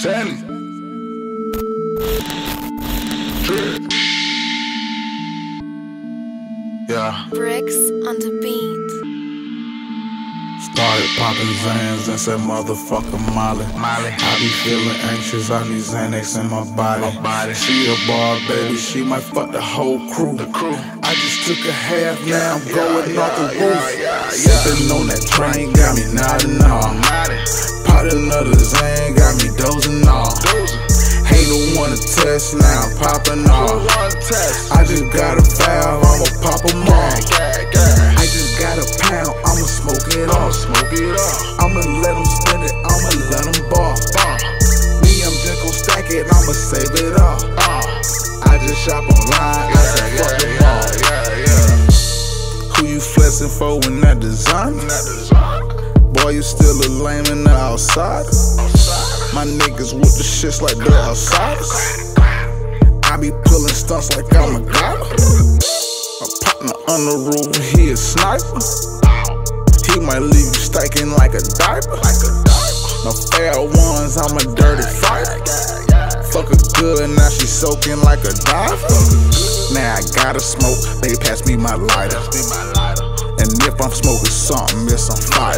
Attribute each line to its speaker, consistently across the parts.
Speaker 1: Sandy. Yeah.
Speaker 2: Bricks on the beat.
Speaker 1: Started popping Zans and said motherfucker Molly. I be feeling anxious, I need Xanax in my body. She a bar, baby, she might fuck the whole crew. I just took a half, now I'm going off the roof. Sipping on that train, got me nodding off. Pot another Zan, got me dozing off. Ain't no one to test, now I'm popping off. I just got a valve, I'ma pop 'em off. I just got a pound, I'ma smoke it off. I'ma let 'em spend it, I'ma let 'em ball. Me, I'm just gon' stack it, I'ma save it all. I just shop online, I said fuck them all. Who you flexing for in that design? Boy, you still a lame in the outside. My niggas with the shits like they're outsiders. I be pulling stunts like I'm a guy. My partner on the roof, he a sniper. He might leave you stinking like a diaper. No fair ones, I'm a dirty fighter. Fuck her good, now she soaking like a diver. Now I gotta smoke, they pass me my lighter. And if I'm smoking something, it's on fire.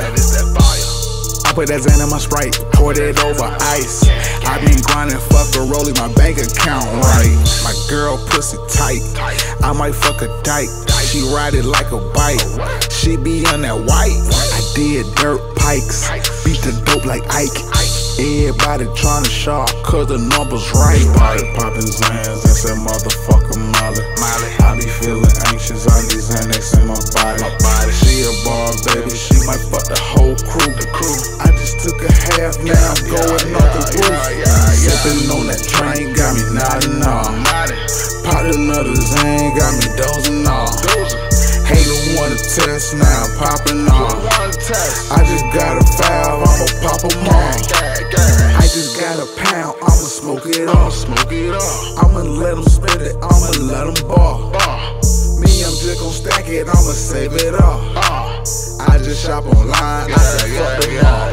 Speaker 1: I put that Xan in my Sprite, poured it over ice. I been grinding, fuck a rollie, my bank account right. My girl pussy tight, I might fuck a dyke. She ride it like a bike, she be on that white. I did dirt pikes, beat the dope like Ike. Everybody tryna shark, cause the numbers right. Started popping Zans and said motherfucker Molly. I be feeling anxious, I need Xanax in my body. She a bar, baby, she might fuck the whole crew. I just took a half, now I'm going off the roof. Sipping on that train, got me nodding off. Pot another Zan, got me dozing off. Ain't no one to test, now I'm popping off. I just got a valve, I'ma pop 'em off. I just got a pound, I'ma smoke it off. I'ma let 'em spend it, I'ma let 'em ball. Me, I'm just gon' stack it, I'ma save it all. I just shop online, I said fuck them all.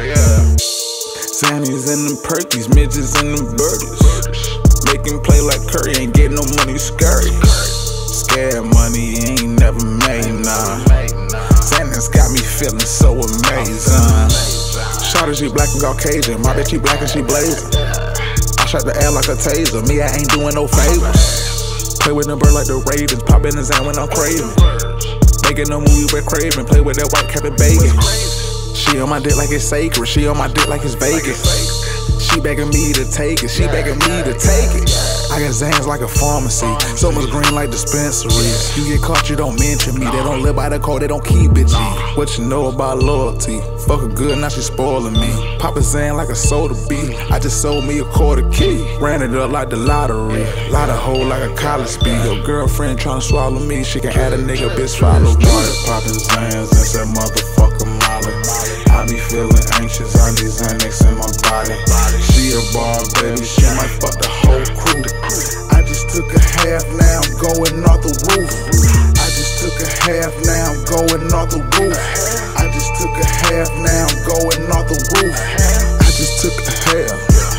Speaker 1: Sandy's and them perkies, midgets and them birdies. Make him play like Curry, ain't getting no money, scurry. Scared money, ain't never made, nah. Sandy's got me feeling so amazing. Shawty, she black and Caucasian, my bitch, she black and she blazing. I shot the air like a taser, me, I ain't doing no favors. Play with them bird like the Ravens, pop in the Xan when I'm craving. Making a movie with Craven, play with that white Captain Bacon. She on my dick like it's sacred, she on my dick like it's Vegas. She begging me to take it, she begging me to take it. I got Xans like a pharmacy, so much green like dispensaries. You get caught, you don't mention me. They don't live by the code, they don't keep it G. What you know about loyalty? Fuck her good, now she spoiling me. Pop a Xan like a soda bee. I just sold me a quarter key. Ran it up like the lottery. Lot of hoe like a college speed. Your girlfriend tryna swallow me, she can add a nigga, bitch follow me. Started popping Xans and said motherfucker Molly. I be feeling anxious, I need Xanax in my body. She a bar, baby, she might fuck the whole crew. I just took a half, now I'm going off the roof. I just took a half, now I'm going off the roof. I just took a half, now I'm going off the roof. I just took a half,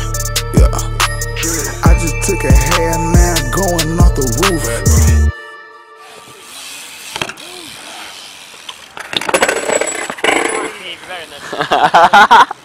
Speaker 1: yeah. I just took a half, now I'm going off the roof.
Speaker 3: Ha ha ha!